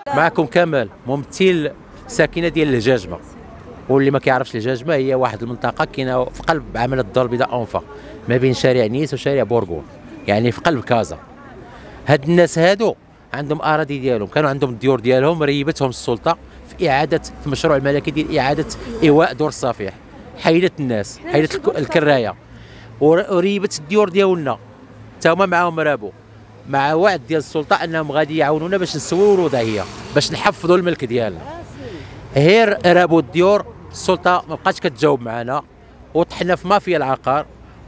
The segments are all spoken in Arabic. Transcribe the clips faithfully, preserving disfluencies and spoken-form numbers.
معكم كمال ممثل ساكنه ديال الجاجمه، واللي ما كيعرفش الجاجمه هي واحد المنطقه كاينه في قلب عمل الدار البيضاء اونفا ما بين شارع نيس وشارع بورغون، يعني في قلب كازا. هاد الناس هادو عندهم اراضي ديالهم، كانوا عندهم الديور ديالهم، ريبتهم السلطه في اعاده في مشروع الملكي ديال اعاده ايواء دور الصفيح، حيدت الناس، حيدت الكرايه وريبت الديور ديالنا، حتى هما معاهم رابو مع وعد ديال السلطه انهم غادي يعاونونا باش نسويو الوضعيه، باش نحفظوا الملك ديالنا. غير رابو الديور، السلطه ما بقاتش كتجاوب معنا، وطحنا في مافيا العقار،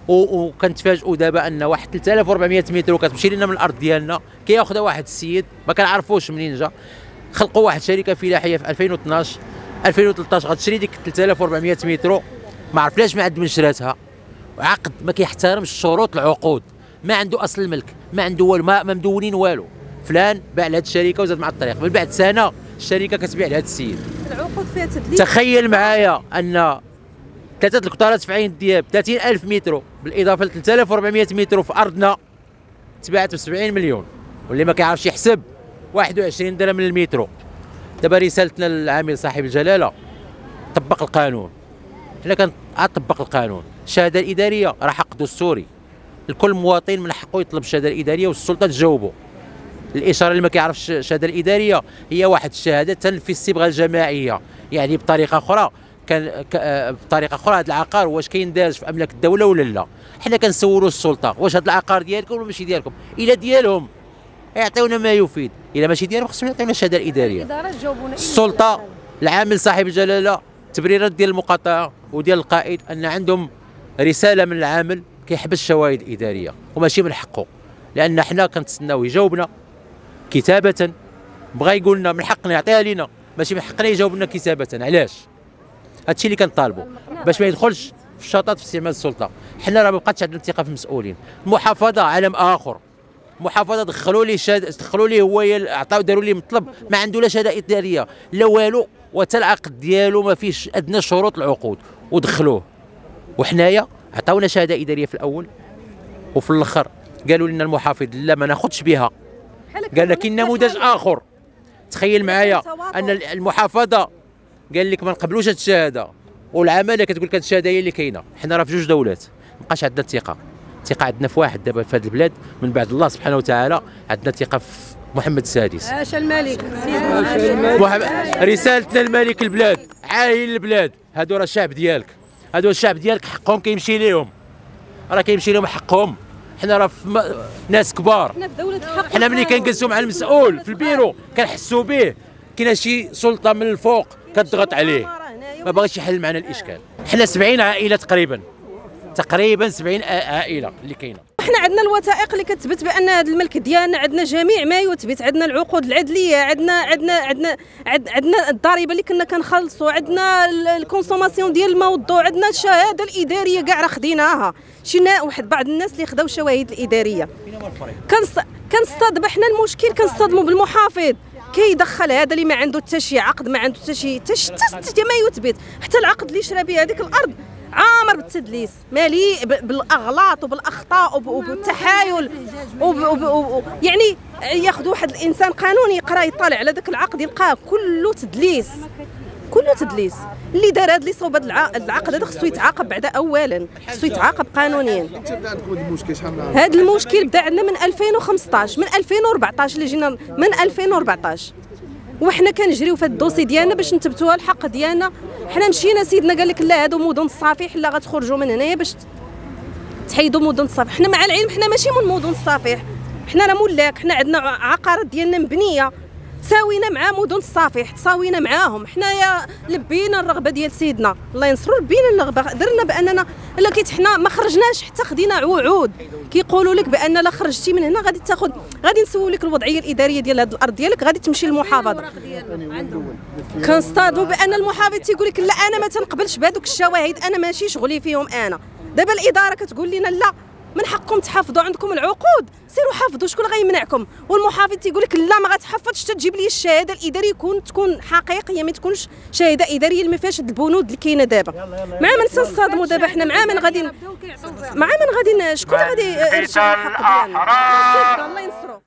وكنتفاجئوا دابا ان واحد ثلاثة آلاف وأربعمائة متر كتمشي لنا من الارض ديالنا كياخذها واحد السيد ما كنعرفوش منين جا. خلقوا واحد الشركه فلاحيه في ألفين واثناش ألفين وثلاثطاش غتشري ديك ثلاثة آلاف وأربعمائة متر، ما عرفناش من عند من شراتها، عقد ما كيحترمش شروط العقود، ما عنده اصل الملك، ما عنده والو، ما مدونين والو. فلان باع لهاد الشركه وزاد مع الطريق، من بعد سنه الشركه كتبيع لهاد السيد. العقود فيها تدليس. تخيل معايا ان ثلاثه الكتارات في عين الدياب ثلاثين ألف متر بالاضافه ل ثلاثة آلاف وأربعمائة متر في ارضنا تباعت ب سبعين مليون، واللي ما كيعرفش يحسب واحد وعشرين درهم من المترو. دابا رسالتنا للعامل صاحب الجلاله، طبق القانون. حنا كنطبق القانون، الشهاده الاداريه راه حق دستوري، لكل مواطن من حقه يطلب الشهاده الاداريه والسلطه تجاوبه. الاشاره اللي ما كيعرفش الشهاده الاداريه هي واحد الشهاده تنفي الصبغه الجماعيه، يعني بطريقه اخرى كان بطريقه اخرى هذا العقار واش كيندرج في املاك الدوله ولا لا. حنا كنسولوا السلطه واش هذا العقار ديالكم ولا ماشي ديالكم، الا ديالهم يعطيونا ما يفيد، الا ماشي ديالهم خصهم يعطيونا الشهاده الاداريه. السلطه العامل صاحب الجلاله تبريرات ديال المقاطعه وديال القائد ان عندهم رساله من العامل كيحبس الشواهد الاداريه وماشي من حقه، لان حنا كنتسناو يجاوبنا كتابه، بغى يقول لنا من حقنا يعطيها لينا، ماشي من حقنا يجاوب لنا كتابه. علاش؟ هادشي اللي كنطالبوا باش ما يدخلش في الشطط في استعمال السلطه. حنا راه ما بقاتش عندنا الثقه في المسؤولين. المحافظه عالم اخر، المحافظه دخلوا ليه شهاده، دخلوا ليه هو عطاو داروا ليه مطلب ما عنده لا شهاده اداريه لا والو، وحتى العقد ديالو ما فيش ادنى شروط العقود ودخلوه. وحنايا عطاونا شهاده اداريه في الاول، وفي الاخر قالوا لنا المحافظ لا ما ناخذش بها، قال لك كاين نموذج اخر. تخيل معايا ان المحافظه قال لك ما نقبلوش هذه الشهاده، والعماله كتقول لك هذه الشهاده هي اللي كاينه. حنا راه في جوج دولات، ما بقاش عندنا الثقه. الثقه عندنا في واحد دابا في هذه البلاد من بعد الله سبحانه وتعالى، عندنا الثقه في محمد السادس. عاش الملك. رسالتنا لملك البلاد، عاين البلاد، هادو راه الشعب ديالك، هادو الشعب ديالك حقهم كيمشي ليهم، راه كيمشي لهم حقهم. حنا راه ناس كبار، حنا في دوله الحق. حنا ملي كنجلسوا مع المسؤول في البيرو كنحسوا به كاينه شي سلطه من الفوق كتضغط عليه، ما باغيش يحل معنا الاشكال. حنا سبعين عائله تقريبا، تقريبا سبعين عائله اللي كاينه. حنا عندنا الوثائق اللي كتثبت بان هذا الملك ديالنا، عندنا جميع ما يثبت، عندنا العقود العدليه، عندنا عندنا عندنا عندنا الضريبه اللي كنا كنخلصوا، عندنا الكونسوماسيون ديال الماء والضوء، عندنا الشهاده الاداريه كاع راه خديناها. شينا واحد بعض الناس اللي خداو الشواهد الاداريه. كنصطدم حنا المشكل كنصطدموا بالمحافظ كيدخل هذا اللي ما عنده حتى شي عقد، ما عنده حتى شي حتى ما يثبت، حتى العقد اللي شرا به هذيك الارض عامر بالتدليس، مليء بالاغلاط وبالاخطاء وبالتحايل، يعني ياخذ واحد الانسان قانوني يقرا يطالع على ذاك العقد يلقاه كله تدليس، كله تدليس. اللي دار هذا اللي صوب هذا العقد هذا خصو يتعاقب بعدا، اولا خصو يتعاقب قانونيا. هذا المشكل بدا عندنا من ألفين وخمسطاش، من ألفين وأربعطاش اللي جينا من ألفين وأربعطاش وحنا كنجريو في هذا الدوسي ديالنا باش نثبتوها الحق ديالنا. حنا مشينا سيدنا قال لك لا هادو مدن الصفيح، لا غتخرجوا من هنايا باش تحيدوا مدن الصفيح. حنا مع العلم حنا ماشي من مدن الصفيح، حنا راه ملاك، حنا عندنا عقارات ديالنا مبنيه، تساوينا مع مدن الصفيح، تساوينا معاهم. حنايا لبينا الرغبه ديال سيدنا الله ينصرو، لبينا الرغبه، درنا باننا لا كيت حنا ما خرجناش حتى خدينا وعود كيقولوا لك بان لا خرجتي من هنا غادي تاخذ، غادي نسولك الوضعيه الاداريه ديال هذه الارض ديالك، غادي تمشي للمحافظه. كنصطادوا بان المحافظ تيقول لك لا انا ما تنقبلش بهذوك الشواهد، انا ماشي شغلي فيهم انا. دابا الاداره كتقول لنا لا من حقكم تحافظوا، عندكم العقود سيروا حافظوا، شكون غيمنعكم؟ والمحافظ تيقول لك لا ما غتحفظش حتى تجيب لي الشهاده الاداريه يكون تكون حقيقيه، ما تكونش شهاده اداريه اللي ما فيهاش البنود اللي كاينه دابا. مع من تنصدموا دابا حنا، مع من غادي مع من غادي شكون غادي يرجع الحق ديالنا؟ الله ينصرو.